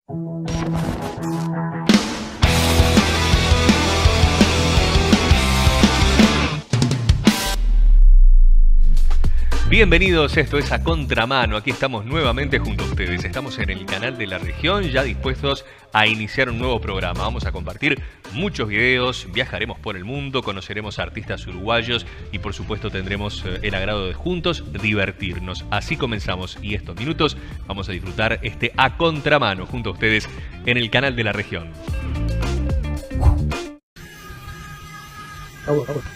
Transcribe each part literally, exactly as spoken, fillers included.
Bienvenidos, esto es A Contramano, aquí estamos nuevamente junto a ustedes, estamos en el canal de la región ya dispuestos a iniciar un nuevo programa. Vamos a compartir muchos videos, viajaremos por el mundo, conoceremos a artistas uruguayos y por supuesto tendremos el agrado de juntos divertirnos. Así comenzamos y estos minutos vamos a disfrutar este A Contramano junto a ustedes en el canal de la región. Agua, agua.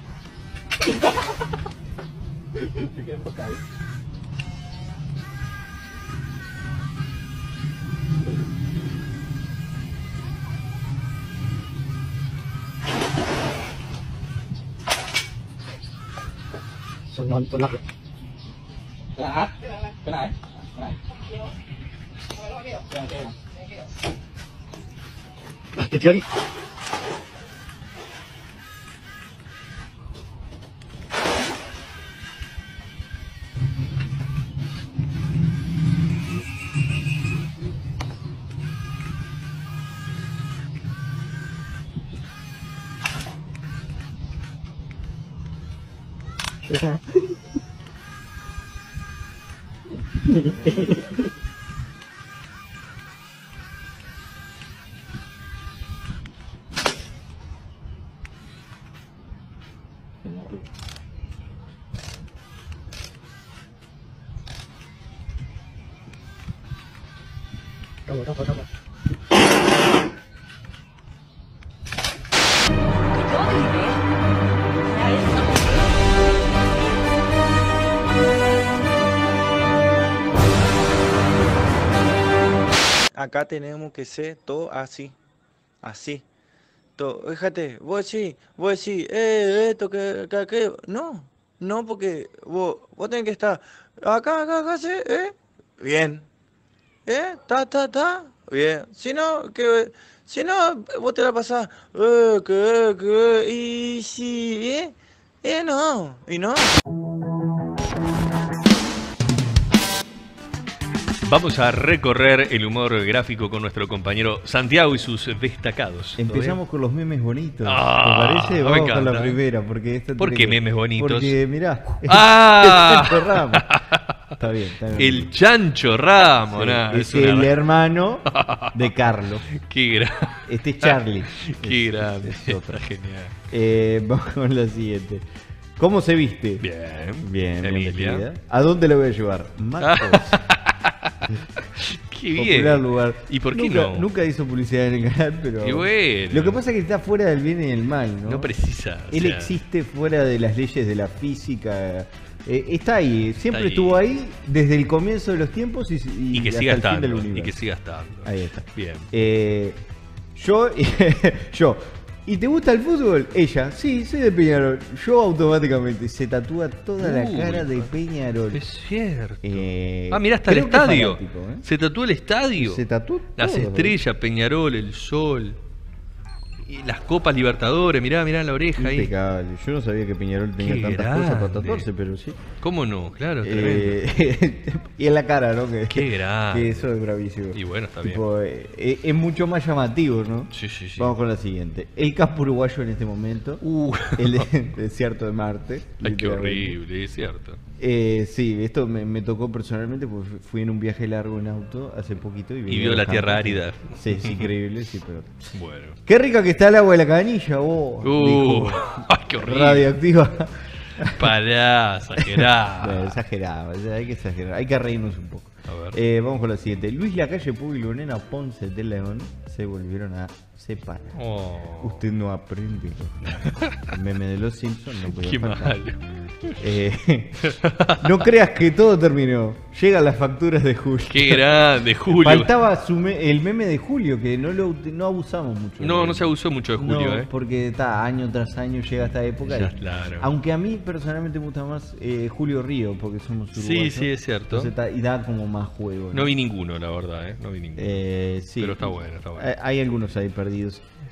Son non tuần lắc rồi. Cái này, cái này, cái này. Tiếp theo đi. Hả? Đâu rồi, đâu rồi, đâu rồi. Acá tenemos que ser todo así, así. Todo. Fíjate, vos sí, vos sí, eh, esto, que, que, que, no, no, porque vos, vos tenés que estar acá, acá, acá, sí, eh, bien, eh, ta, ta, ta, bien. Si no, que, si no, vos te la pasás, eh, que, que, y sí, eh, eh, no, y no. Vamos a recorrer el humor gráfico con nuestro compañero Santiago y sus destacados. Empezamos con los memes bonitos. Ah, ¿Te parece? Vamos con la primera. Porque esta ¿Por qué memes bonitos? Porque, mirá, ¡Ah! el Chancho Ramos. Está bien, está bien. El Chancho Ramos. Sí, Nah, es, es una... el hermano de Carlos. Qué grande. Este es Charlie. Qué es, grande. es otra. Genial. Eh, vamos con la siguiente. ¿Cómo se viste? Bien. Bien, Emilia. bien. ¿A dónde le voy a llevar? Marcos. Qué bien. Popular lugar. ¿Y por qué nunca, no? Nunca hizo publicidad en el canal, pero. Qué bueno. Lo que pasa es que está fuera del bien y del mal, ¿no? No precisa. Él o sea, existe fuera de las leyes de la física. Eh, está ahí, siempre Está ahí. estuvo ahí desde el comienzo de los tiempos y, y, Y que hasta siga el fin del estando. Y universo. que siga estando. Ahí está. Bien. Eh, yo, yo. ¿Y te gusta el fútbol? Ella, sí, soy de Peñarol. Yo automáticamente se tatúa toda la Uy, cara de pa- Peñarol. Es cierto. Eh, ah, mirá, hasta el creo que es estadio. fanático, ¿eh? Se tatuó el estadio. Se tatuó Las todo, estrellas, Peñarol, el sol. Y las copas Libertadores, mirá, mirá la oreja ahí. Impecable. Yo no sabía que Peñarol tenía Qué tantas cosas para grande. tatuarse, pero sí. ¿Cómo no? Claro, tremendo. Eh, y en la cara, ¿no? Que, Qué grande. que eso es bravísimo. Y bueno, está Tipo, eh, eh, es mucho más llamativo, ¿no? Sí, sí, sí. Vamos con la siguiente. El campo uruguayo en este momento. Uh. El de- desierto de Marte. Ay, qué literalmente. horrible, es cierto. Eh, sí, esto me, me tocó personalmente porque fui en un viaje largo en auto hace poquito. Y, Y veía vio los la tierra campos. árida. Sí, es increíble, sí, pero... Bueno. Qué rica que está el agua de la canilla, vos. Uh, dijo. ay, qué horrible. Radioactiva. Pará, No, exagerado. exagerado, hay que exagerar, hay que reírnos un poco. A ver. Eh, vamos con la siguiente. Luis Lacalle Pou y Lunena Ponce de León se volvieron a separar. Oh, Usted no aprende. El meme de los Simpsons no podía qué faltar. malo. Eh, no creas que todo terminó. Llegan las facturas de Julio. Qué grande, Julio. Faltaba su me- el meme de Julio, que no lo ut- no abusamos mucho. No, de no él. se abusó mucho de Julio, No, ¿eh? porque está año tras año llega esta época. Ya, y- claro. Aunque a mí personalmente me gusta más eh, Julio Río, porque somos Sí, uruguayos. sí, es cierto. Entonces está- y da como más juego. No vi ninguno, la verdad, ¿eh? No vi ninguno. Eh, sí. Pero está bueno, está bueno. Hay, hay algunos ahí perdidos.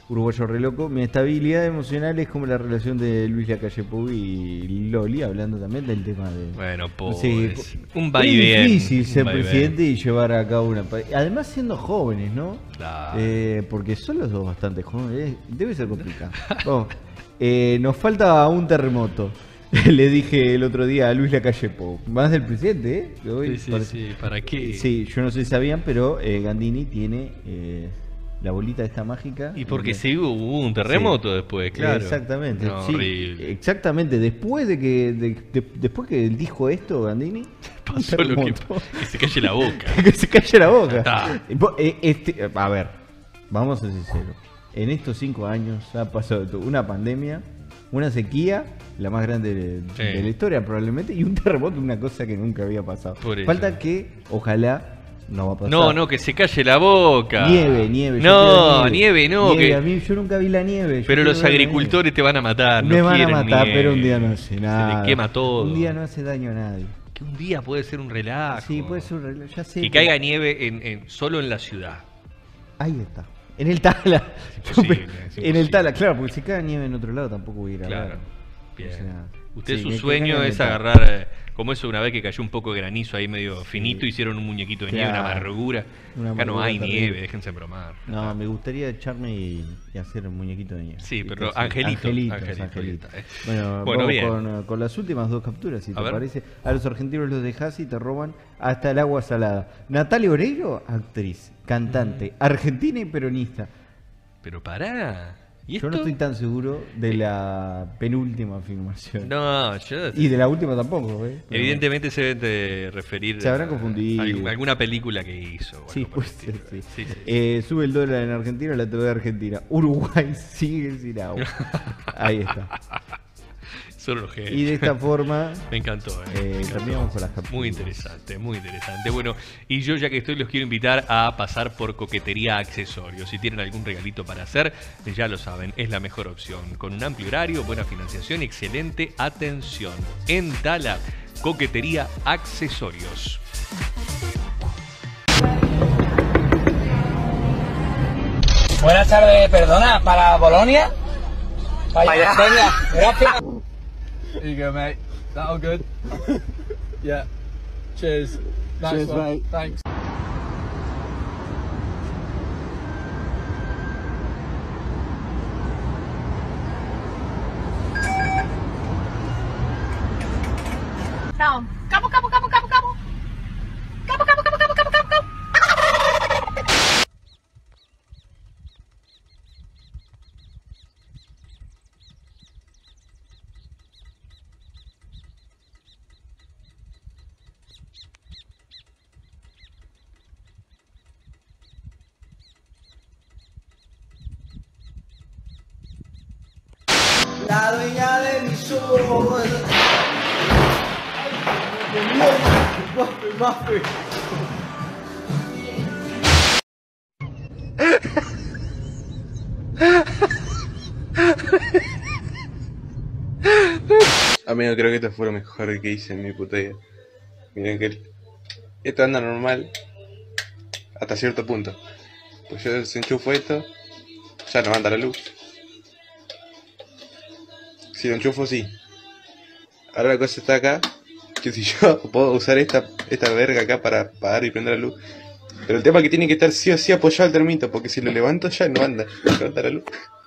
uruguayo re loco. Mi estabilidad emocional es como la relación de Luis Lacalle Pou y Loli, hablando también del tema de... Bueno, pues, Sí, un vaivén. Es difícil un ser vaivén. presidente y llevar a cabo una... pa- Además siendo jóvenes, ¿no? Claro. Eh, porque son los dos bastante jóvenes. eh, Debe ser complicado. Vamos, eh, nos falta un terremoto. Le dije el otro día a Luis Lacalle Pou. Más del presidente, ¿eh? Que hoy Sí, sí, parece- sí, ¿para qué? Sí, yo no sé si sabían, pero eh, Gandini tiene eh, la bolita esta mágica. Y porque Eh, sí hubo un terremoto después, claro. Exactamente, No, sí, horrible. exactamente. Después de que de- de- después que él dijo esto, Gandini, Pasó un lo que, terremoto. que se calle la boca. que se calle la boca. Está. Vos, eh, este- a ver, vamos a ser sinceros. En estos cinco años ha pasado todo, una pandemia, una sequía, la más grande de, Sí. de la historia probablemente, y un terremoto, una cosa que nunca había pasado. Por eso. Falta que, ojalá, no va a pasar. No, no, que se calle la boca. Nieve, nieve. yo No, quiero nieve, no. Nieve, que- a mí yo nunca vi la nieve. yo Pero quiero los ver la agricultores te van a matar. nieve. Me no van a quieren matar, nieve. pero un día no hace nada. Se le quema todo. Un día no hace daño a nadie. Que un día puede ser un relajo. Sí, puede ser un reloj, ya sé. Que caiga nieve en, en- solo en la ciudad. Ahí está. En el Tala. Es imposible, es en imposible. el Tala, claro, porque si cae nieve en otro lado tampoco voy a ir a Claro. ver. Bien. O sea, Usted sí, su que- que sueño caiga en es el Tala. agarrar, eh, como eso una vez que cayó un poco de granizo ahí medio finito, hicieron un muñequito de nieve, una Claro. amargura. Una Acá no amargura hay terrible. nieve, déjense bromar. No, me gustaría echarme y, y hacer un muñequito de nieve. Sí, pero Entonces, angelito, Angelitos, angelito, angelitos. ahí está, eh. Bueno, Bueno, vamos bien. con, con las últimas dos capturas, si A te ver. parece. A los argentinos los dejas y te roban hasta el agua salada. Natalia Oreiro, actriz, cantante, argentina y peronista. Pero pará. ¿Y Yo no esto? estoy tan seguro de la penúltima filmación. No, yo... Y de la última tampoco, ¿eh? Pero- Evidentemente se deben de referir Se habrán a- confundido. a algún- alguna película que hizo. o Sí, algo por puede el ser, estilo. sí. Sí, sí. Eh, sube el dólar en Argentina, la T V de Argentina. Uruguay sigue sin agua. Ahí está. Solo los genios. Y de esta forma Me encantó. eh, eh, me encantó. terminamos con las capturas. Muy interesante, muy interesante. Bueno, y yo ya que estoy los quiero invitar a pasar por Coquetería Accesorios. Si tienen algún regalito para hacer, ya lo saben, es la mejor opción. Con un amplio horario, buena financiación y excelente atención. En Tala, Coquetería Accesorios. Buenas tardes, perdona, ¿para Bolonia? Vaya, venga, gracias. There you go, mate. That all good? Yeah. Cheers. Nice Cheers, one. mate. Thanks. No. Capo, capo, capo, capo, capo. Capo, capo, capo, capo, capo, capo, capo. La dueña de mis ojos. Amigo, creo que esto fue lo mejor que hice en mi puta vida. Miren que esto anda normal hasta cierto punto. Pues yo desenchufo esto, ya no anda la luz. Si lo enchufo, sí. Ahora la cosa está acá, que si yo puedo usar esta, esta verga acá para apagar y prender la luz. Pero el tema es que tiene que estar sí o sí apoyado al termito, porque si lo levanto ya no anda, no anda la luz.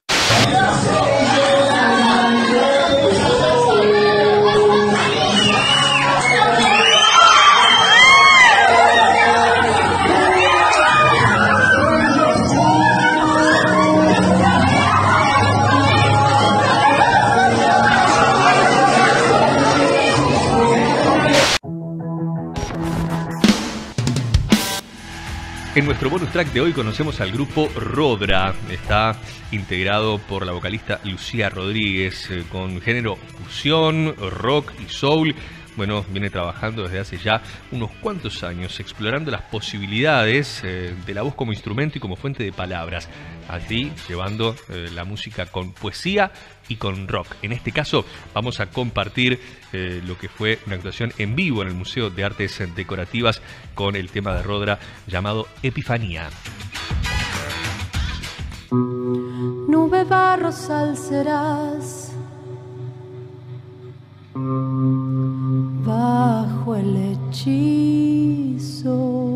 En nuestro bonus track de hoy conocemos al grupo Rodra. Está integrado por la vocalista Lucía Rodríguez, eh, con género fusión, rock y soul. Bueno, viene trabajando desde hace ya unos cuantos años, explorando las posibilidades eh, de la voz como instrumento y como fuente de palabras. Así, llevando eh, la música con poesía y con rock. En este caso, vamos a compartir eh, lo que fue una actuación en vivo en el Museo de Artes Decorativas con el tema de Rodra llamado Epifanía. No nueva rosal serás. Bajo el hechizo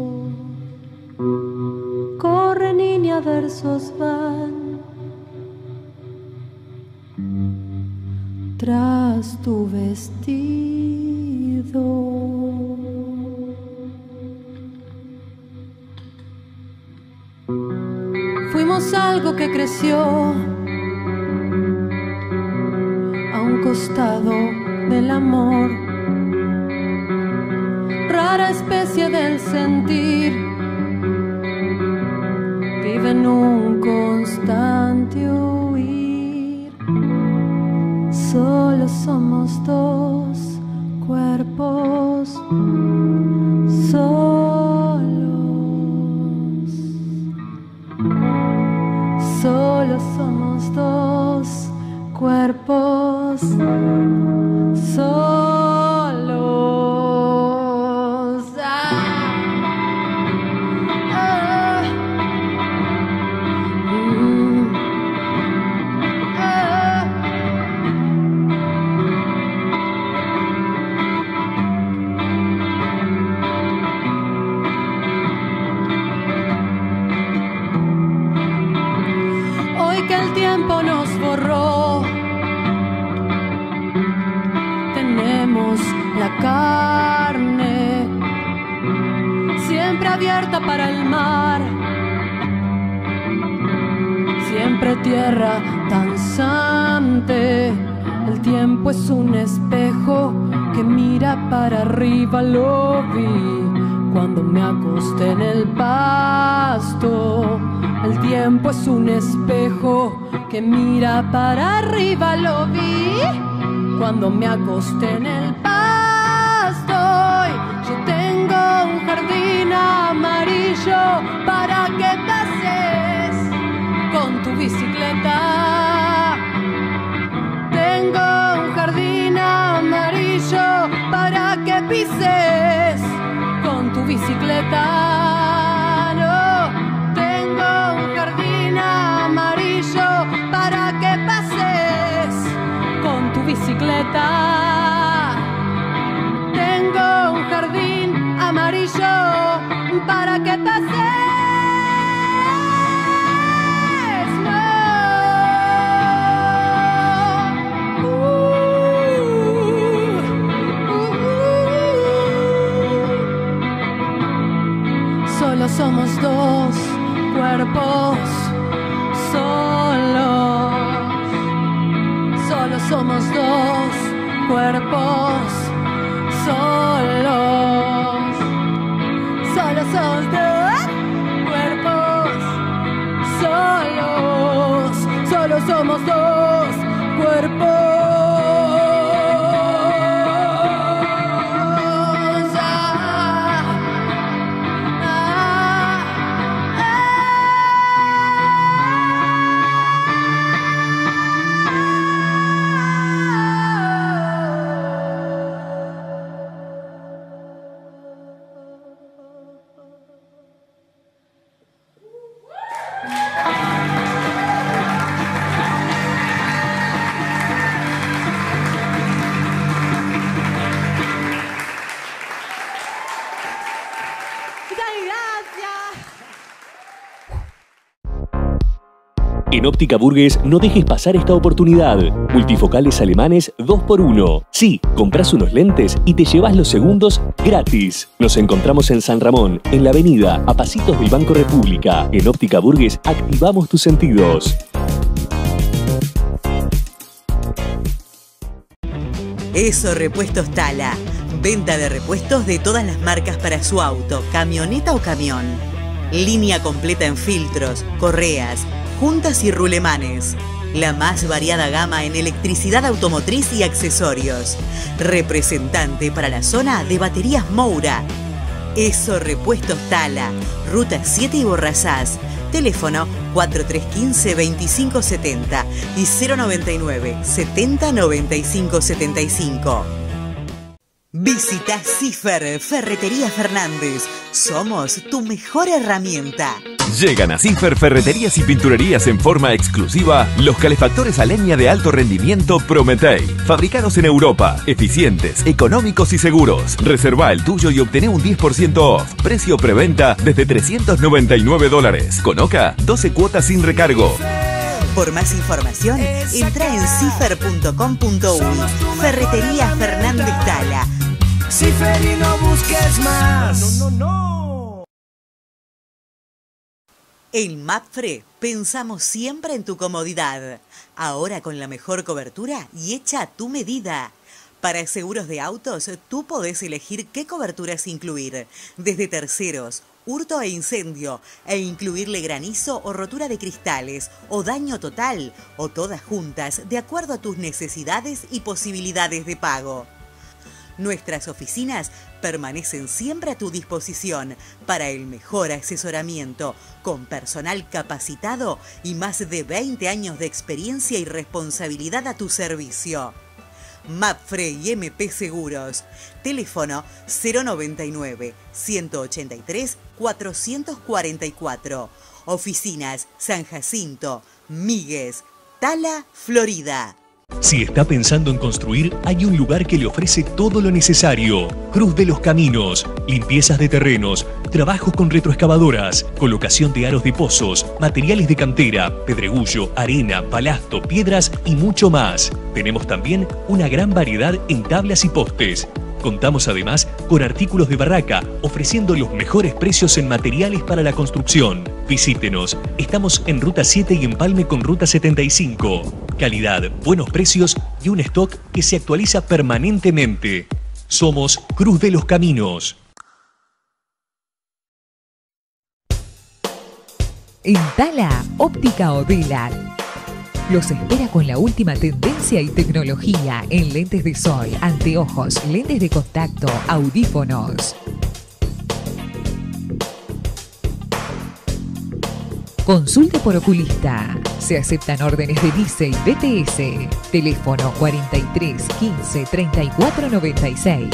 corre niña, versos van tras tu vestido. Fuimos algo que creció a un costado del amor, rara especie del sentir, vive en un constante huir. Solo somos dos cuerpos solos. Solo somos dos cuerpos solos. Ah, ah, mm, ah. Hoy que el tiempo nos borró, tenemos la carne siempre abierta para el mar, siempre tierra danzante. El tiempo es un espejo que mira para arriba, lo vi cuando me acosté en el pasto. El tiempo es un espejo que mira para arriba, lo vi cuando me acosté en el pasto. Yo tengo un jardín amarillo para que pases con tu bicicleta. Tengo un jardín amarillo para que pises con tu bicicleta. No, tengo un jardín amarillo para que pases con tu bicicleta. Tengo un jardín amarillo para que pases. No. Uh, uh, uh. Solo somos dos cuerpos solos. Solo somos dos cuerpos solos. Solo somos dos cuerpos solos. Solo somos dos cuerpos. En Óptica Burgues no dejes pasar esta oportunidad. Multifocales alemanes dos por uno. Sí, compras unos lentes y te llevas los segundos gratis. Nos encontramos en San Ramón, en la avenida, a pasitos del Banco República. En Óptica Burgues activamos tus sentidos. Eso Repuestos Tala. Venta de repuestos de todas las marcas para su auto, camioneta o camión. Línea completa en filtros, correas, juntas y rulemanes. La más variada gama en electricidad automotriz y accesorios. Representante para la zona de baterías Moura. Eso Repuestos Tala. Ruta siete y Borrazás. Teléfono cuatro tres uno cinco, veinticinco setenta y cero noventa y nueve, setenta noventa y cinco setenta y cinco. Visita Cifer, Ferretería Fernández. Somos tu mejor herramienta. Llegan a Cifer Ferreterías y Pinturerías en forma exclusiva los calefactores a leña de alto rendimiento Prometei. Fabricados en Europa, eficientes, económicos y seguros. Reserva el tuyo y obtené un diez por ciento off. Precio preventa desde trescientos noventa y nueve dólares. Con Oca, doce cuotas sin recargo. Por más información, entra en cifer punto com punto uy. Ferretería Fernández Tala. Cifer y no busques más. No, no, no. En Mapfre pensamos siempre en tu comodidad. Ahora con la mejor cobertura y hecha a tu medida. Para seguros de autos, tú podés elegir qué coberturas incluir. Desde terceros, hurto e incendio, e incluirle granizo o rotura de cristales, o daño total, o todas juntas, de acuerdo a tus necesidades y posibilidades de pago. Nuestras oficinas permanecen siempre a tu disposición para el mejor asesoramiento, con personal capacitado y más de veinte años de experiencia y responsabilidad a tu servicio. Mapfre y M P Seguros. Teléfono cero noventa y nueve, ciento ochenta y tres, cuatrocientos cuarenta y cuatro. Oficinas San Jacinto, Míguez, Tala, Florida. Si está pensando en construir, hay un lugar que le ofrece todo lo necesario. Cruz de los Caminos, limpiezas de terrenos, trabajos con retroexcavadoras, colocación de aros de pozos, materiales de cantera, pedregullo, arena, balasto, piedras y mucho más. Tenemos también una gran variedad en tablas y postes. Contamos además con artículos de barraca, ofreciendo los mejores precios en materiales para la construcción. Visítenos, estamos en Ruta siete y Empalme con Ruta setenta y cinco. Calidad, buenos precios y un stock que se actualiza permanentemente. Somos Cruz de los Caminos. En Tala, Óptica Odela. Los espera con la última tendencia y tecnología en lentes de sol, anteojos, lentes de contacto, audífonos. Consulte por oculista. Se aceptan órdenes de Dice y B T S. Teléfono cuarenta y tres, quince, treinta y cuatro, noventa y seis.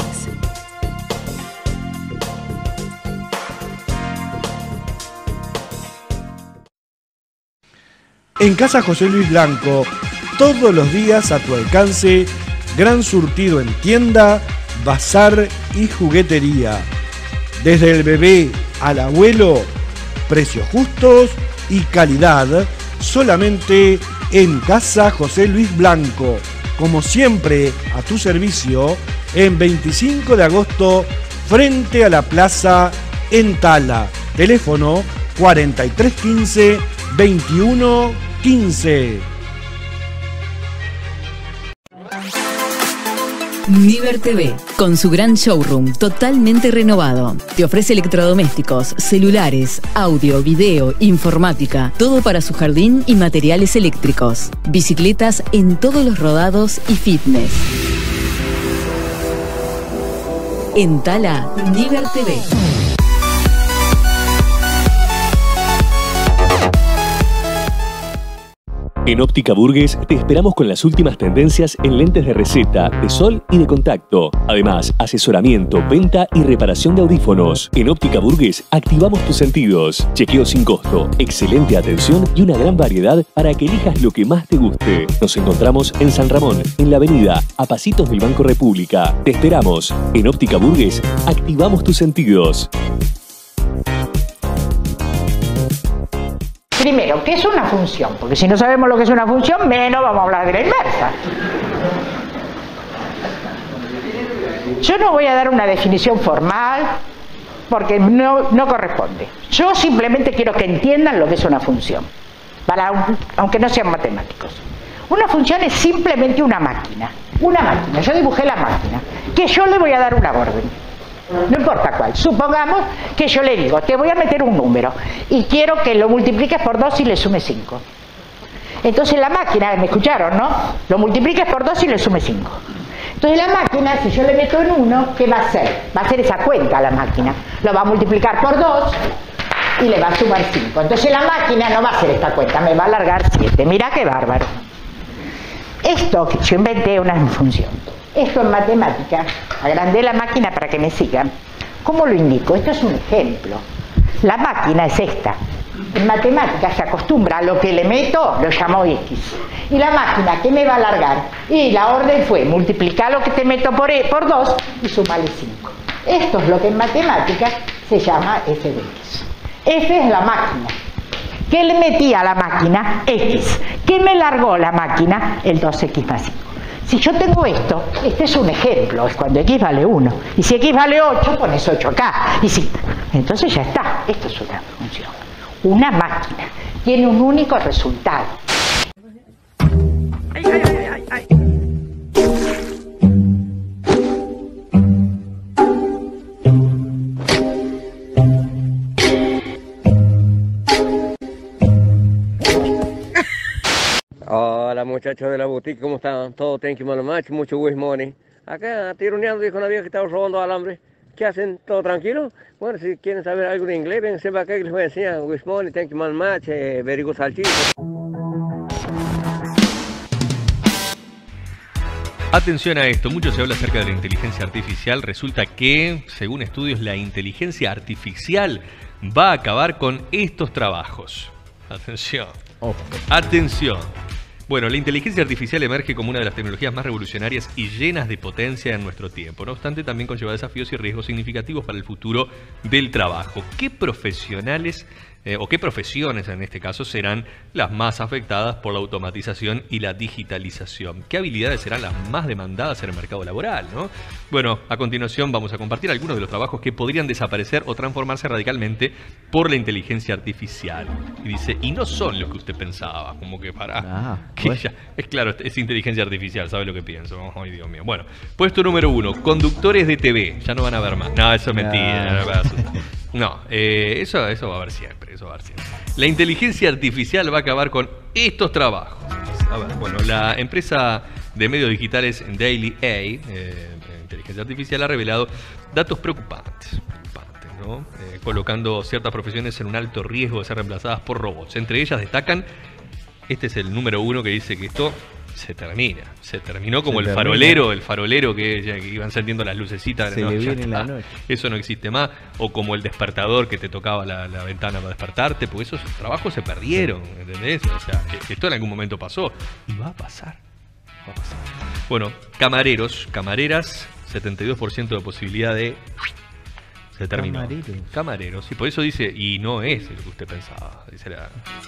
En Casa José Luis Blanco, todos los días a tu alcance, gran surtido en tienda, bazar y juguetería. Desde el bebé al abuelo, precios justos y calidad solamente en Casa José Luis Blanco. Como siempre, a tu servicio, en veinticinco de agosto, frente a la plaza en Tala. Teléfono cuarenta y tres quince, veintiuno quince. Niver T V, con su gran showroom totalmente renovado. Te ofrece electrodomésticos, celulares, audio, video, informática, todo para su jardín y materiales eléctricos. Bicicletas en todos los rodados y fitness. En Tala, Niver T V. En Óptica Burgues te esperamos con las últimas tendencias en lentes de receta, de sol y de contacto. Además, asesoramiento, venta y reparación de audífonos. En Óptica Burgues activamos tus sentidos. Chequeo sin costo, excelente atención y una gran variedad para que elijas lo que más te guste. Nos encontramos en San Ramón, en la avenida, a pasitos del Banco República. Te esperamos. En Óptica Burgues activamos tus sentidos. Primero, ¿qué es una función? Porque si no sabemos lo que es una función, menos vamos a hablar de la inversa. Yo no voy a dar una definición formal, porque no, no corresponde. Yo simplemente quiero que entiendan lo que es una función, para, aunque no sean matemáticos. Una función es simplemente una máquina. Una máquina, yo dibujé la máquina, que yo le voy a dar una orden. No importa cuál. Supongamos que yo le digo, te voy a meter un número y quiero que lo multipliques por dos y le sumes cinco. Entonces la máquina, me escucharon, ¿no? Lo multipliques por dos y le sumes cinco. Entonces la máquina, si yo le meto en uno, ¿qué va a hacer? Va a hacer esa cuenta a la máquina. Lo va a multiplicar por dos y le va a sumar cinco. Entonces la máquina no va a hacer esta cuenta, me va a alargar siete. Mirá qué bárbaro. Esto que yo inventé es una función. Esto en matemática, agrandé la máquina para que me sigan. ¿Cómo lo indico? Esto es un ejemplo. La máquina es esta. En matemática se acostumbra a lo que le meto, lo llamo X. Y la máquina, ¿qué me va a alargar? Y la orden fue multiplicar lo que te meto por, e, por dos y sumarle cinco. Esto es lo que en matemáticas se llama f de x. F es la máquina. ¿Qué le metí a la máquina? X. ¿Qué me largó la máquina? El dos equis más cinco. Si yo tengo esto, este es un ejemplo, es cuando x vale uno. Y si x vale ocho, pones ocho acá. Y si... Entonces ya está. Esto es una función. Una máquina. Tiene un único resultado. Ay, ay, ay, ay, ay. Hola muchachos de la boutique, ¿cómo están? Todo thank you very much, mucho wish money. Acá tironeando dijo una vieja que estaba robando alambre. ¿Qué hacen? ¿Todo tranquilo? Bueno, si quieren saber algo de inglés, ven siempre acá que les voy a enseñar. Wish money, thank you very much, eh, very good salchicha. Atención a esto, mucho se habla acerca de la inteligencia artificial. Resulta que, según estudios, la inteligencia artificial va a acabar con estos trabajos. Atención. Oh. Atención. Bueno, la inteligencia artificial emerge como una de las tecnologías más revolucionarias y llenas de potencia en nuestro tiempo. No obstante, también conlleva desafíos y riesgos significativos para el futuro del trabajo. ¿Qué profesionales eh, o qué profesiones en este caso serán las más afectadas por la automatización y la digitalización? ¿Qué habilidades serán las más demandadas en el mercado laboral, ¿no? Bueno, a continuación vamos a compartir algunos de los trabajos que podrían desaparecer o transformarse radicalmente por la inteligencia artificial. Y dice, y no son los que usted pensaba, como que para... Ah, que pues. ya, es claro, es inteligencia artificial, ¿sabe lo que pienso? Ay, Dios mío. Bueno, puesto número uno, conductores de T V, ya no van a ver más. No, eso es mentira. Ah. No, eh, eso, eso va a haber siempre, eso va a haber siempre. La inteligencia artificial va a acabar con estos trabajos. A ver, bueno, la empresa de medios digitales Daily A, eh, inteligencia artificial, ha revelado datos preocupantes, preocupantes, ¿no? Eh, colocando ciertas profesiones en un alto riesgo de ser reemplazadas por robots. Entre ellas destacan, este es el número uno que dice que esto se termina, se terminó como se el termina. farolero, el farolero que, ya, que iban encendiendo las lucecitas. Se no, le viene la noche. Eso no existe más, o como el despertador que te tocaba la, la ventana para despertarte, porque esos trabajos se perdieron, ¿entendés? O sea, que esto en algún momento pasó y va a pasar, va a pasar. Bueno, camareros, camareras, setenta y dos por ciento de posibilidad de... Se terminó. Camareros. Camareros, y por eso dice, y no es lo que usted pensaba. Dice la...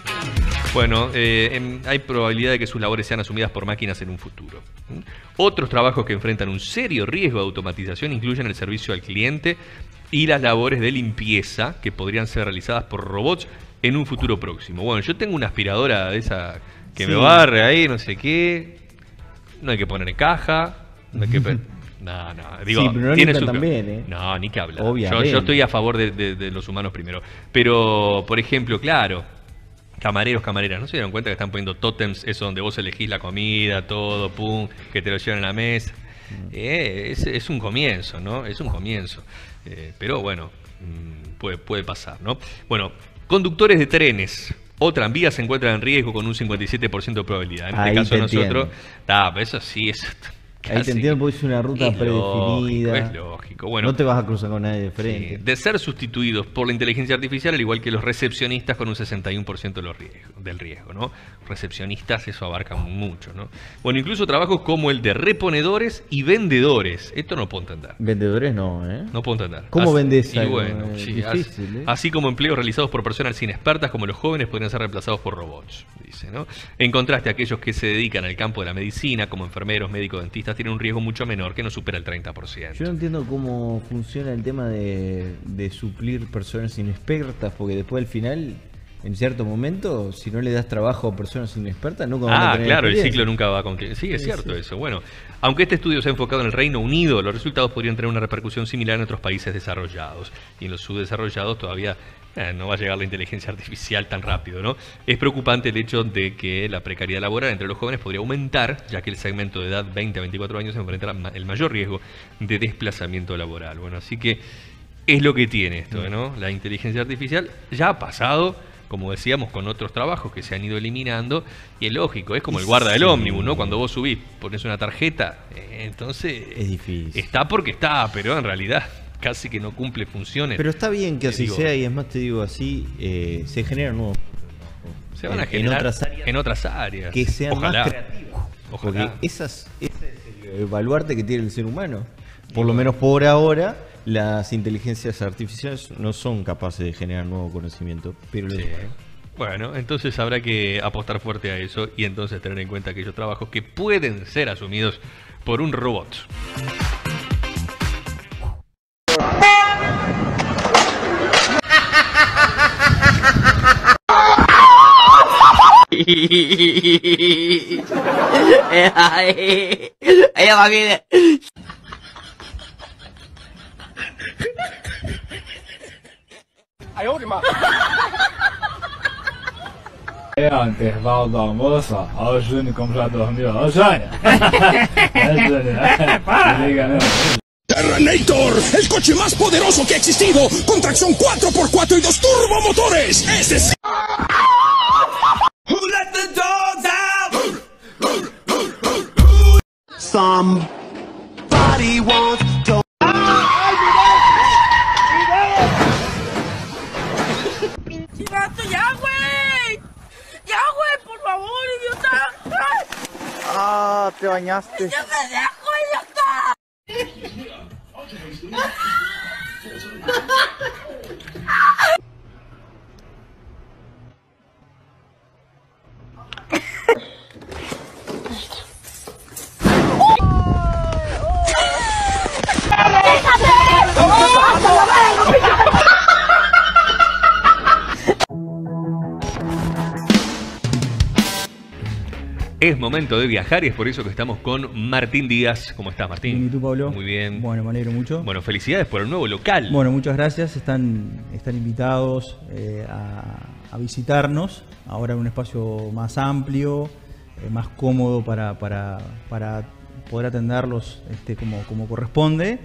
Bueno, eh, en, hay probabilidad de que sus labores sean asumidas por máquinas en un futuro. Otros trabajos que enfrentan un serio riesgo de automatización incluyen el servicio al cliente y las labores de limpieza que podrían ser realizadas por robots en un futuro próximo. Bueno, yo tengo una aspiradora de esa que sí. me barre ahí, no sé qué. No hay que poner caja, no hay que... No, no, digo, sí, pero no tiene su... también, ¿eh? No, ni que hablar. Yo, yo estoy a favor de, de, de los humanos primero. Pero, por ejemplo, claro, camareros, camareras, ¿no se dieron cuenta que están poniendo tótems, eso donde vos elegís la comida, todo, pum, que te lo llevan a la mesa? Mm. Eh, es, es un comienzo, ¿no? Es un comienzo. Eh, pero bueno, mmm, puede, puede pasar, ¿no? Bueno, conductores de trenes o tranvías se encuentran en riesgo con un cincuenta y siete por ciento de probabilidad. En este Ahí caso nosotros... Ah, eso sí, es... Ahí te entiendo porque es una ruta es predefinida. Lógico, es lógico. Bueno, no te vas a cruzar con nadie de frente. Sí, de ser sustituidos por la inteligencia artificial, al igual que los recepcionistas, con un sesenta y uno por ciento de los riesgos, del riesgo, ¿no? Recepcionistas, eso abarca mucho, ¿no? Bueno, incluso trabajos como el de reponedores y vendedores. Esto no puedo entender. Vendedores no, ¿eh? No puedo entender. ¿Cómo así, vendés y algo? Bueno, es sí, difícil, así, ¿eh? así como empleos realizados por personas inexpertas, como los jóvenes, podrían ser reemplazados por robots, dice, ¿no? En contraste, aquellos que se dedican al campo de la medicina, como enfermeros, médicos, dentistas, tienen un riesgo mucho menor, que no supera el treinta por ciento. Yo no entiendo cómo funciona el tema de, de suplir personas inexpertas, porque después al final, en cierto momento, si no le das trabajo a personas inexpertas, nunca van ah, a tener claro, el experiencia. ciclo nunca va a concluir. Sí, es sí, cierto sí. eso. Bueno, aunque este estudio se ha enfocado en el Reino Unido, los resultados podrían tener una repercusión similar en otros países desarrollados. Y en los subdesarrollados todavía... Eh, no va a llegar la inteligencia artificial tan rápido, ¿no? Es preocupante el hecho de que la precariedad laboral entre los jóvenes podría aumentar, ya que el segmento de edad veinte a veinticuatro años enfrentará el mayor riesgo de desplazamiento laboral. Bueno, así que es lo que tiene esto, ¿no? La inteligencia artificial ya ha pasado como decíamos, con otros trabajos que se han ido eliminando, y es lógico, es como el guarda del ómnibus, ¿no? Cuando vos subís, pones una tarjeta, eh, entonces es difícil. Está porque está, pero en realidad casi que no cumple funciones. Pero está bien que así digo, sea, y es más te digo así, eh, se generan nuevos se van a en, generar en otras áreas, en otras áreas que sean Ojalá. más creativas. Ojalá. Porque esas, ese es el baluarte que tiene el ser humano. Por lo menos por ahora, las inteligencias artificiales no son capaces de generar nuevo conocimiento. Pero Sí. les- Bueno, entonces habrá que apostar fuerte a eso y entonces tener en cuenta aquellos trabajos que pueden ser asumidos por un robot. Ella va aquí. Ai, de más. Intervalo do almoço, ó, o Júnior como já dormiu. Ó, Júnior. É, Júnior. Para. Liga, não. Terrenator, el coche más poderoso que ha existido, con tracción cuatro por cuatro y dos turbomotores. Ese es... Who let the dogs out? Somebody wants to. ¡Gato, ya, güey! ¡Ya, güey! ¡Por favor, idiota! Ah, te bañaste. ¡Ya me dejo, idiota! Es momento de viajar y es por eso que estamos con Martín Díaz. ¿Cómo estás, Martín? Bien, ¿y tú, Pablo? Muy bien. Bueno, me alegro mucho. Bueno, felicidades por el nuevo local. Bueno, muchas gracias. Están, están invitados eh, a, a visitarnos. Ahora en un espacio más amplio, eh, más cómodo para, para, para poder atenderlos este, como, como corresponde.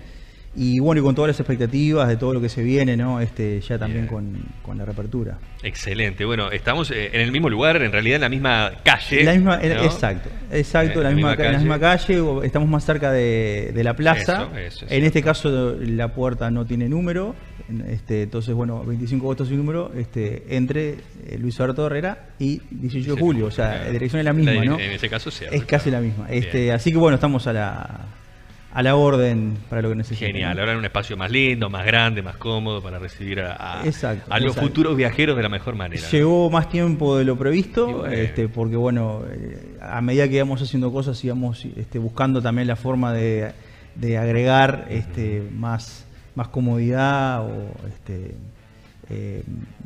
Y bueno, y con todas las expectativas de todo lo que se viene, ¿no? Este, ya también con, con la reapertura. Excelente. Bueno, estamos eh, en el mismo lugar, en realidad en la misma calle. La misma, ¿no? Exacto, exacto, En la la misma, misma ca- en la misma calle, o- estamos más cerca de, de la plaza. Eso, eso, es en este caso la puerta no tiene número, este, entonces bueno, veinticinco votos sin número, este, entre eh, Luis Alberto Herrera y dieciocho de julio, o sea, la dirección es la misma, La- ¿no? En ese caso, sí. Es casi la misma. Este, Bien. así que bueno, estamos a la, a la orden para lo que necesiten. Genial, ahora en un espacio más lindo, más grande, más cómodo para recibir a, a- Exacto, a los exacto. futuros viajeros de la mejor manera. ¿no? Llevó más tiempo de lo previsto, Y bueno. este, porque bueno, eh, a medida que íbamos haciendo cosas íbamos este, buscando también la forma de, de agregar este, más, más comodidad o este, eh,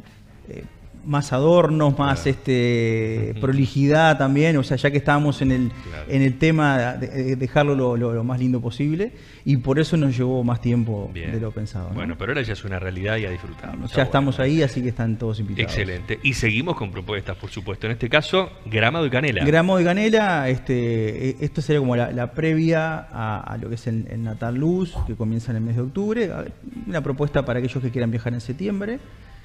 eh, más adornos, más este, prolijidad también, o sea, ya que estábamos en el, en el tema de, de dejarlo lo, lo- lo más lindo posible, y por eso nos llevó más tiempo Bien. de lo pensado, ¿no? Bueno, pero ahora ya es una realidad y a disfrutarlo. Ya estamos ahí, así que están todos invitados. Excelente. Y seguimos con propuestas, por supuesto. En este caso, Gramado y Canela. Gramo de Canela, este, eh, esto sería como la, la previa a, a lo que es el, el Natal Luz, que comienza en el mes de octubre. Una propuesta para aquellos que quieran viajar en septiembre.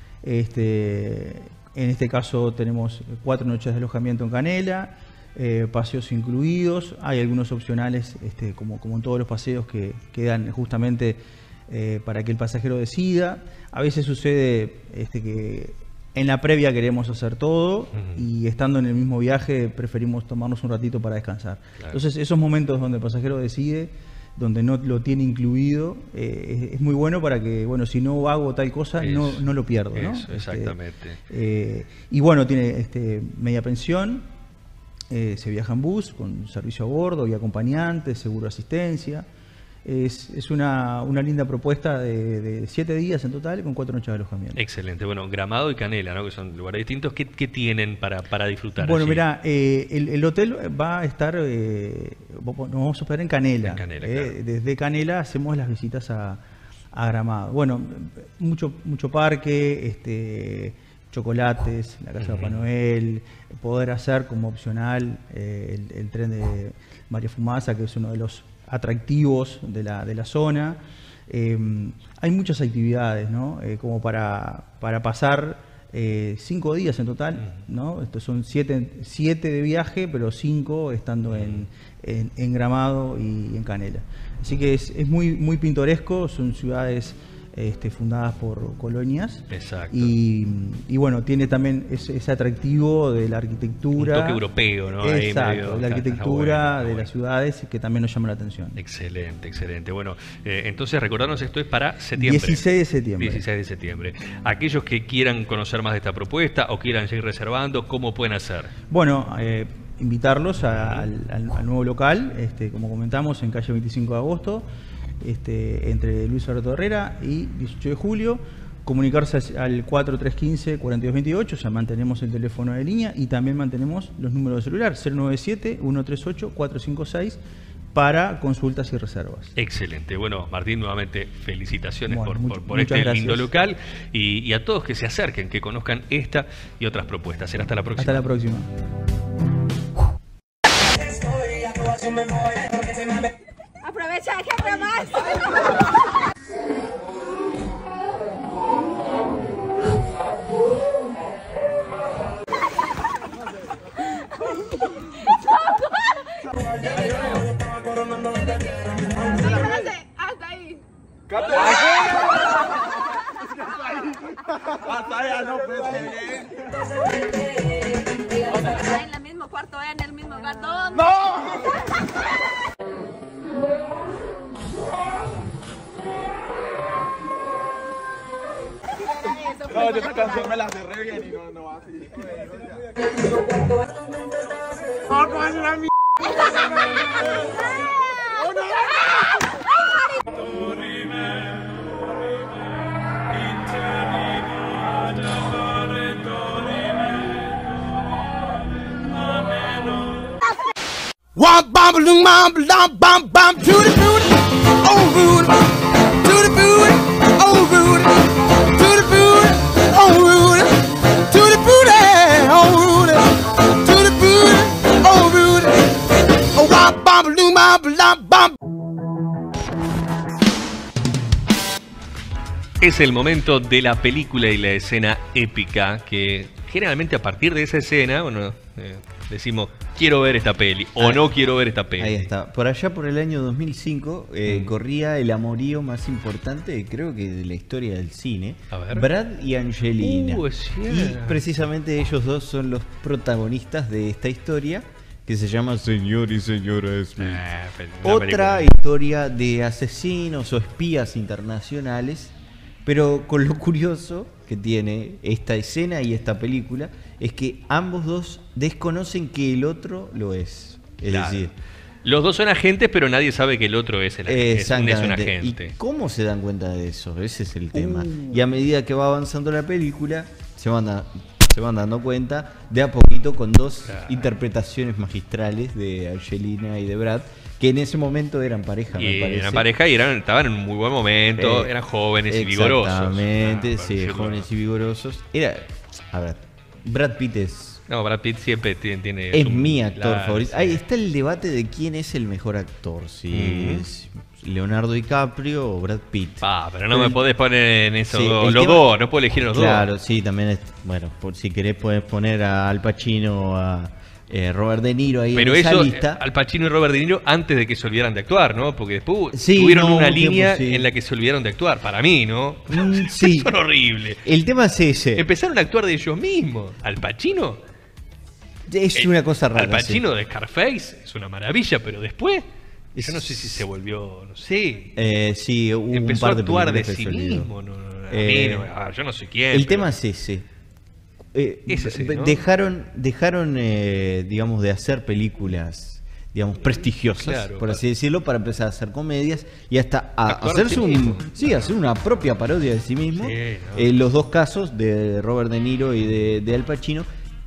Este, en este caso tenemos cuatro noches de alojamiento en Canela, eh, paseos incluidos. Hay algunos opcionales, este, como, como en todos los paseos, que quedan justamente eh, para que el pasajero decida. A veces sucede este, que en la previa queremos hacer todo y estando en el mismo viaje preferimos tomarnos un ratito para descansar. Claro. Entonces esos momentos donde el pasajero decide, donde no lo tiene incluido, eh, es, es muy bueno para que, bueno, si no hago tal cosa, no, Eso, no lo pierdo, ¿no? eso, Este, exactamente. eh, y bueno, tiene este, media pensión, eh, se viaja en bus con servicio a bordo y acompañante, seguro de asistencia. Es, es una, una linda propuesta de, de siete días en total con cuatro noches de alojamiento. Excelente. Bueno, Gramado y Canela, ¿no? Que son lugares distintos. ¿Qué, qué tienen para, para disfrutar? Bueno, allí? mira, eh, el, el hotel va a estar, eh, nos vamos a hospedar en Canela. En Canela, eh, claro. Desde Canela hacemos las visitas a, a Gramado. Bueno, mucho, mucho parque, este, chocolates, la casa de Papá Noel, poder hacer como opcional eh, el, el tren de María Fumasa, que es uno de los atractivos de la, de la zona. Eh, hay muchas actividades, ¿no? Eh, como para, para pasar eh, cinco días en total, ¿no? Estos son siete, siete de viaje, pero cinco estando en, en, en Gramado y en Canela. Así que es, es muy, muy pintoresco, son ciudades este, fundadas por colonias. Exacto. Y, y bueno, tiene también ese, ese atractivo de la arquitectura. Un toque europeo, ¿no? Ahí Exacto, medio- la está- arquitectura está bueno, está de bueno. las ciudades que también nos llama la atención. Excelente, excelente. Bueno, eh, entonces recordarnos, esto es para septiembre. dieciséis de septiembre. dieciséis de septiembre. Aquellos que quieran conocer más de esta propuesta o quieran seguir reservando, ¿cómo pueden hacer? Bueno, eh, invitarlos a- al, al- al nuevo local, este, como comentamos, en calle veinticinco de agosto, este, entre Luis Alberto Herrera y dieciocho de julio. Comunicarse al cuatro tres uno cinco, cuatro dos dos ocho, o sea, mantenemos el teléfono de línea y también mantenemos los números de celular, cero nueve siete, uno tres ocho, cuatro cinco seis, para consultas y reservas. Excelente. Bueno, Martín, nuevamente felicitaciones Bueno, por, much- por- por muchas este lindo gracias. local y, y a todos que se acerquen, que conozcan esta y otras propuestas. Será hasta la próxima. Hasta la próxima. Aprovecha que habrá más. Hasta ahí. Hasta allá no puede En el mismo cuarto, en el mismo lugar. ¿Dónde? No, yo esta canción me la hace re bien y no, no va así. ¡Oh, cómo es una mierda! Womp bum loom bum bum bum bum to the boot, oh rude, to the boot, oh rude, to the boot, oh rude, to the boot, oh rude, to the boot, oh rude, oh womp bum loom bum bum. Es el momento de la película y la escena épica que generalmente a partir de esa escena, bueno, eh, decimos quiero ver esta peli o Ahí- no quiero ver esta peli. Ahí está. Por allá por el año dos mil cinco eh, corría el amorío más importante, creo que de la historia del cine. A ver. Brad y Angelina. Uh, es y cierto. precisamente ellos dos son los protagonistas de esta historia que se llama Señor y Señora Smith. Ah, pero una Otra película. historia de asesinos o espías internacionales, pero con lo curioso que tiene esta escena y esta película es que ambos dos desconocen que el otro lo es. Es Claro. decir, Los dos son agentes, pero nadie sabe que el otro es, el, es, un- es un exactamente. agente. ¿Y cómo se dan cuenta de eso? Ese es el tema. Uh. Y a medida que va avanzando la película, se van, a- se van dando cuenta de a poquito con dos interpretaciones magistrales de Angelina y de Brad, que en ese momento eran pareja, me Y parece. eran pareja y eran, estaban en un muy buen momento, Eh, eran jóvenes y vigorosos. Exactamente, Ah, por sí, decirlo. jóvenes y vigorosos. Era, a ver, Brad Pitt es, No, Brad Pitt siempre tiene... tiene es su- mi actor claro, favorito. sí. Ahí está el debate de quién es el mejor actor, si Ujú. es Leonardo DiCaprio o Brad Pitt. Ah, pero no me podés poner en esos Sí, dos. el Los tema- dos, no puedo elegir los Claro, dos. sí, también es, bueno, por, si querés podés poner a Al Pacino o a eh, Robert De Niro ahí Pero en esa eso, lista. eh, Al Pacino y Robert De Niro antes de que se olvidaran de actuar, ¿no? Porque después Sí, tuvieron no, una un tiempo, línea sí. en la que se olvidaron de actuar. Para mí, ¿no? Mm, sí. Son horribles. El tema es ese. Empezaron a actuar de ellos mismos. Al Pacino. Es eh, una cosa rara. Al Pacino sí. de Scarface es una maravilla, pero después. Yo no sé si se volvió, no sé. Eh, sí, hubo Empezó un par a de actuar de películas que sí se olvidó. mismo. No, no, no, a Eh, mí no, ah, yo no sé quién. El pero- tema es ese. Eh, Es ese, b- ¿no? Dejaron, dejaron eh, digamos, de hacer películas, digamos, prestigiosas, Claro, por para- así decirlo, para empezar a hacer comedias y hasta a Actuar de hacerse sí un, mismo. sí, hacer una propia parodia de sí mismo. Sí, ¿no? En los dos casos, de Robert De Niro y de, de Al Pacino.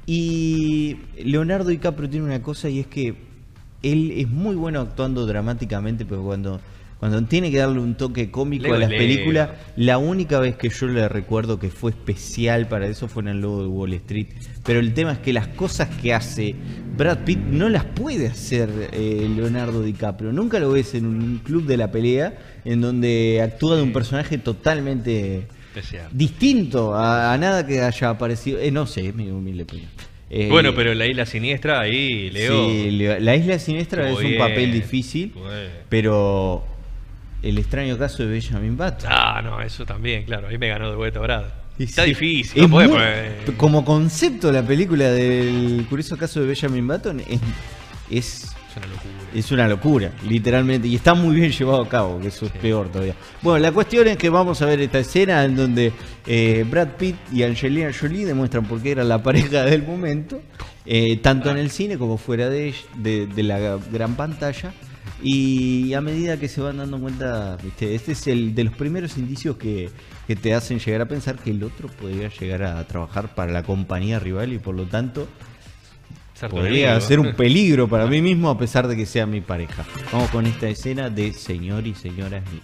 Y Leonardo DiCaprio tiene una cosa y es que él es muy bueno actuando dramáticamente, pero cuando, cuando tiene que darle un toque cómico Leo a las Leo. películas, la única vez que yo le recuerdo que fue especial para eso fue en El Lobo de Wall Street. Pero el tema es que las cosas que hace Brad Pitt no las puede hacer eh, Leonardo DiCaprio. Nunca lo ves en un club de la pelea en donde actúa de un personaje totalmente Es cierto. Distinto a, a nada que haya aparecido. Eh, no sé, es mi humilde opinión. Eh, Bueno, pero la Isla Siniestra ahí, Leo. Sí, Leo, la Isla Siniestra es Muy un bien. papel difícil, Bueno. pero el extraño caso de Benjamin Button. Ah, no, eso también, claro. Ahí me ganó de vuelta Brad. Sí, Está sí. difícil. Es No podés muy- poner- Como concepto, la película del curioso caso de Benjamin Button es, es, Es una locura. es una locura, literalmente. Y está muy bien llevado a cabo, que eso es peor todavía. Bueno, la cuestión es que vamos a ver esta escena en donde eh, Brad Pitt y Angelina Jolie demuestran por qué era la pareja del momento, eh, tanto en el cine como fuera de, de, de la gran pantalla. Y a medida que se van dando cuenta, ¿viste? Este es el de los primeros indicios que, que te hacen llegar a pensar que el otro podría llegar a trabajar para la compañía rival y por lo tanto Ser tu podría enemigo. ser un peligro para mí mismo a pesar de que sea mi pareja. Vamos con esta escena de Señor y Señora Smith.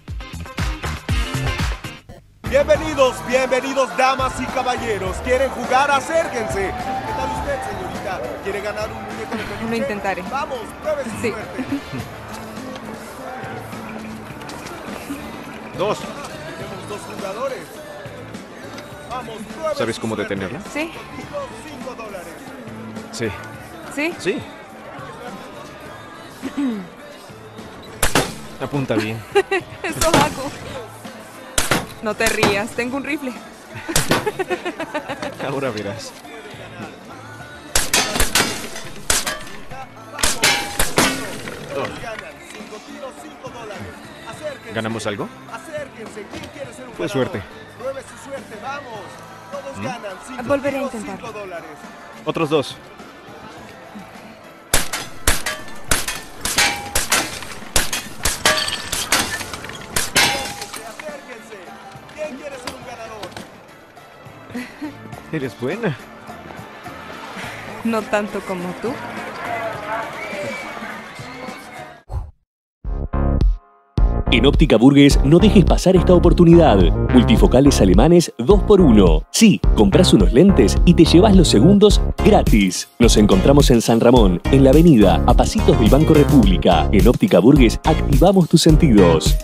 Bienvenidos, bienvenidos damas y caballeros. ¿Quieren jugar? Acérquense. ¿Qué tal usted, señorita? ¿Quiere ganar un muñeco de peluche? Lo intentaré. Vamos, pruebe su Sí. suerte. Dos. Tenemos dos jugadores. Vamos, pruebe ¿Sabes su cómo suerte. detenerla? Sí. Los cinco dólares. Sí. ¿Sí? Sí. Apunta bien. Eso hago. No te rías, tengo un rifle. Ahora verás. ¿Ganamos algo? Acérquense. ¿Quién quiere ser un Fue ganador? suerte. Pruebe su suerte, vamos. Todos ¿Mm? ganan. Cinco Volveré a kilos, intentarlo. cinco dólares. Otros dos. Acérquense. ¿Quién quiere ser un ganador? Eres buena. No tanto como tú. En Óptica Burgues no dejes pasar esta oportunidad. Multifocales alemanes dos por uno. Sí, compras unos lentes y te llevas los segundos gratis. Nos encontramos en San Ramón, en la avenida, a pasitos del Banco República. En Óptica Burgues activamos tus sentidos.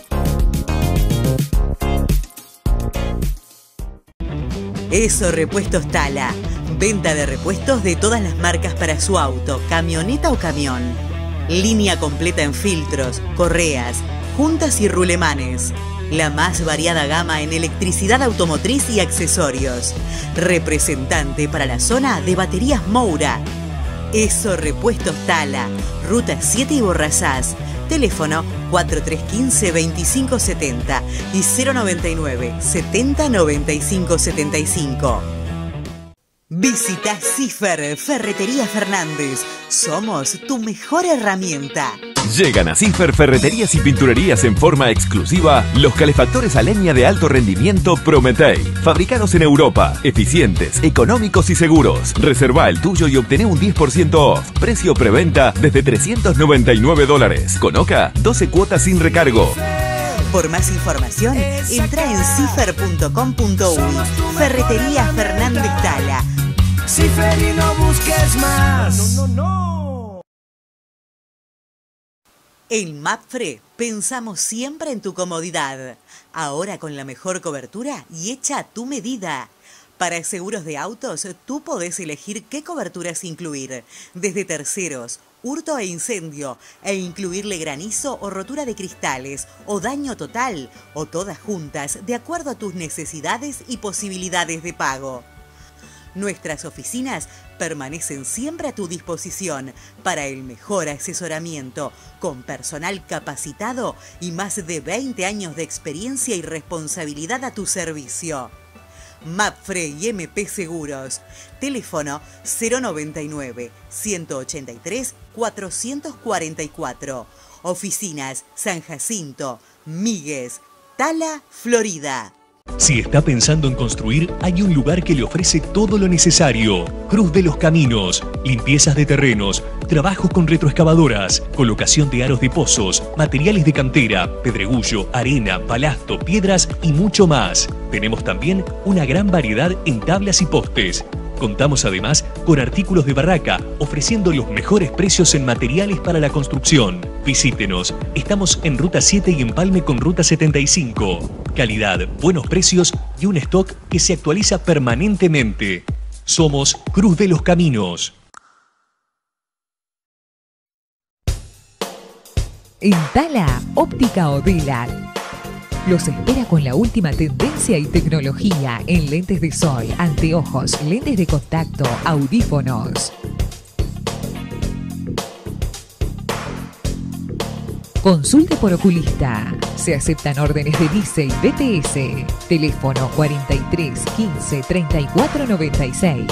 Eso Repuestos Tala. Venta de repuestos de todas las marcas para su auto, camioneta o camión. Línea completa en filtros, correas, juntas y rulemanes. La más variada gama en electricidad automotriz y accesorios. Representante para la zona de baterías Moura. Eso Repuestos Tala. Ruta siete y Borrazás. Teléfono cuatro tres uno cinco, veinticinco setenta y cero noventa y nueve, setenta noventa y cinco setenta y cinco. Visita Cifer, Ferretería Fernández. Somos tu mejor herramienta. Llegan a Cifer Ferreterías y Pinturerías en forma exclusiva los calefactores a leña de alto rendimiento Prometei. Fabricados en Europa, eficientes, económicos y seguros. Reserva el tuyo y obtené un diez por ciento off. Precio preventa desde trescientos noventa y nueve dólares. Con Oca, doce cuotas sin recargo. Por más información, entra en cifer punto com punto uy. Ferretería Fernández Tala. Cifer y no busques más. No, no, no. En Mapfre pensamos siempre en tu comodidad. Ahora con la mejor cobertura y hecha a tu medida. Para seguros de autos, tú podés elegir qué coberturas incluir. Desde terceros, hurto e incendio, e incluirle granizo o rotura de cristales, o daño total, o todas juntas, de acuerdo a tus necesidades y posibilidades de pago. Nuestras oficinas permanecen siempre a tu disposición para el mejor asesoramiento, con personal capacitado y más de veinte años de experiencia y responsabilidad a tu servicio. Mapfre y M P Seguros. Teléfono cero noventa y nueve, ciento ochenta y tres, cuatrocientos cuarenta y cuatro. Oficinas San Jacinto, Míguez, Tala, Florida. Si está pensando en construir, hay un lugar que le ofrece todo lo necesario. Cruz de los Caminos, limpiezas de terrenos, trabajos con retroexcavadoras, colocación de aros de pozos, materiales de cantera, pedregullo, arena, balasto, piedras y mucho más. Tenemos también una gran variedad en tablas y postes. Contamos además con artículos de barraca, ofreciendo los mejores precios en materiales para la construcción. Visítenos, estamos en Ruta siete y Empalme con Ruta setenta y cinco. Calidad, buenos precios y un stock que se actualiza permanentemente. Somos Cruz de los Caminos. En Tala, Óptica Odelar. Los espera con la última tendencia y tecnología en lentes de sol, anteojos, lentes de contacto, audífonos. Consulte por oculista. Se aceptan órdenes de Dice y B P S. Teléfono cuarenta y tres, quince, treinta y cuatro, noventa y seis.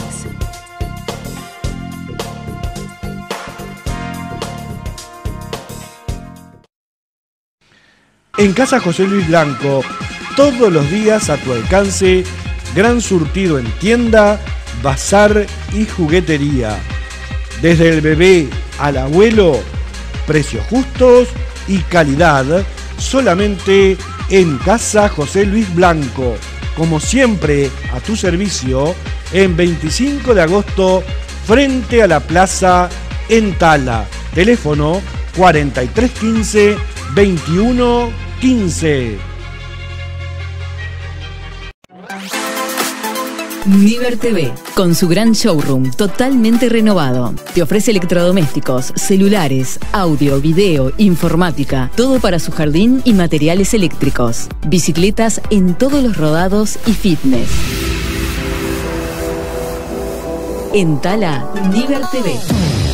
En Casa José Luis Blanco, todos los días a tu alcance, gran surtido en tienda, bazar y juguetería. Desde el bebé al abuelo, precios justos y calidad solamente en Casa José Luis Blanco. Como siempre, a tu servicio, en veinticinco de agosto, frente a la plaza en Tala. Teléfono cuarenta y tres quince, veintiuno quince. Niver T V, con su gran showroom totalmente renovado. Te ofrece electrodomésticos, celulares, audio, video, informática, todo para su jardín y materiales eléctricos. Bicicletas en todos los rodados y fitness. En Tala, Niver T V.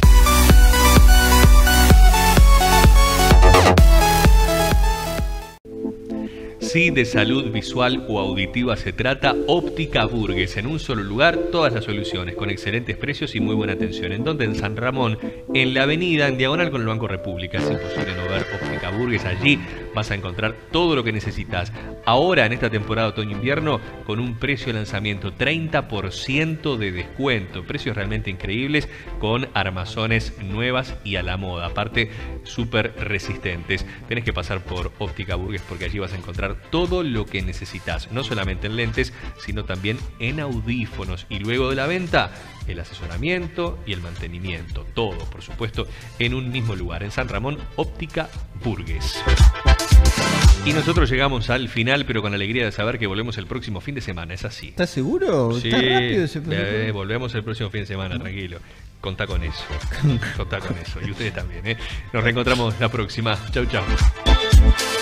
Si de salud visual o auditiva se trata, Óptica Burgues. En un solo lugar, todas las soluciones, con excelentes precios y muy buena atención. ¿En donde? En San Ramón, en la avenida, en diagonal con el Banco República. Es imposible no ver Óptica Burgues. Allí vas a encontrar todo lo que necesitas. Ahora, en esta temporada otoño-invierno, con un precio de lanzamiento, treinta por ciento de descuento. Precios realmente increíbles, con armazones nuevas y a la moda. Aparte, súper resistentes. Tenés que pasar por Óptica Burgues porque allí vas a encontrar todo lo que necesitas, no solamente en lentes, sino también en audífonos. Y luego de la venta, el asesoramiento y el mantenimiento. Todo, por supuesto, en un mismo lugar. En San Ramón, Óptica Burgues. Y nosotros llegamos al final, pero con alegría de saber que volvemos el próximo fin de semana. ¿Es así? ¿Estás seguro? Sí, ¿Está rápido ese eh, volvemos el próximo fin de semana, tranquilo. Contá con eso. Contá con eso. Y ustedes también, ¿eh? Nos reencontramos la próxima. Chau, chau.